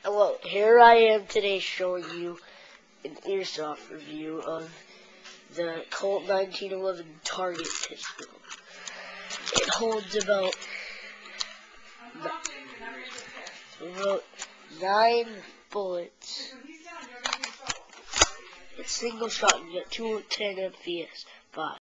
Well, here I am today showing you an airsoft review of the Colt 1911 Target pistol. It holds about 9 bullets. It's single shot, you get 210 FPS. Bye.